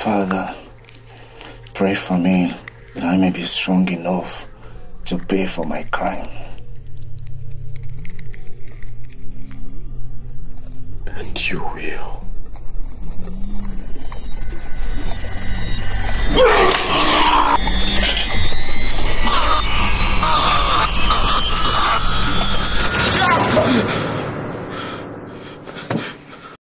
Father, pray for me that I may be strong enough to pay for my crime. And you will.